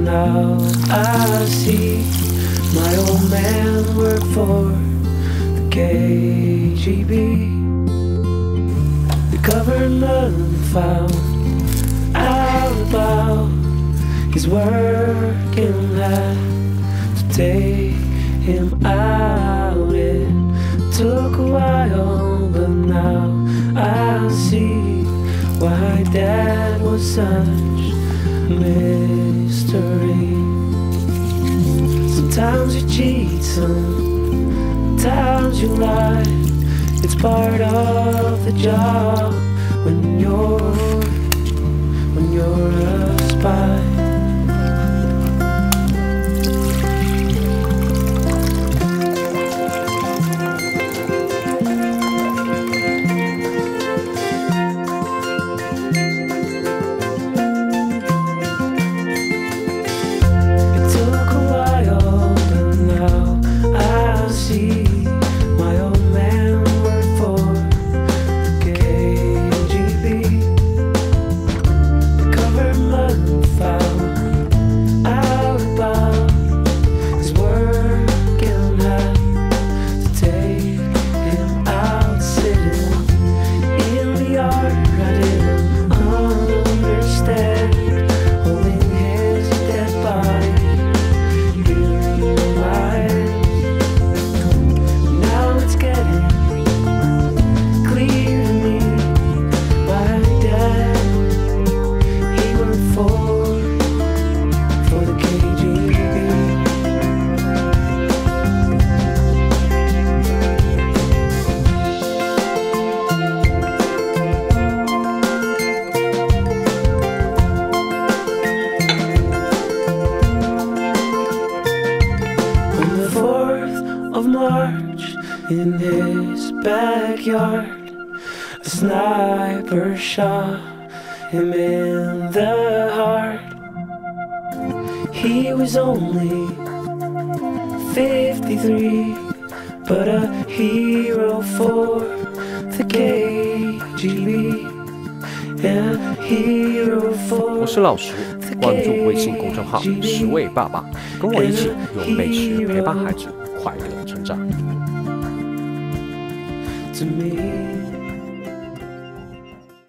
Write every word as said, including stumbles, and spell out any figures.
now I see my old man work for the K G B. The government found out about his working had to take him out. It took a while, but now I see why Dad was such a mystery. Sometimes you cheat, sometimes you lie. It's part of the job when you're when you're a spy. Of March in his backyard, a sniper shot him in the heart. He was only fifty-three, but a hero for the K G B. Yeah, hero for 我是老徐，关注微信公众号“十位爸爸”，跟我一起用美食陪伴孩子快乐成长。 To me